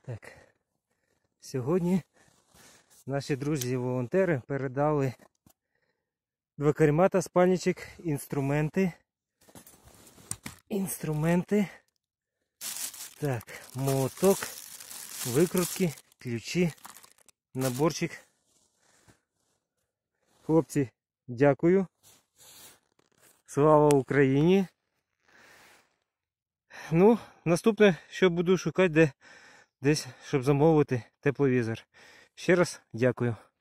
Так, сьогодні наші друзі-волонтери передали 2 каремата, спальничок, інструменти. Так, молоток, викрутки, ключі, наборчик. Хлопці, дякую. Слава Україні. Ну, наступне, що буду шукати десь, щоб замовити тепловізор. Ще раз дякую.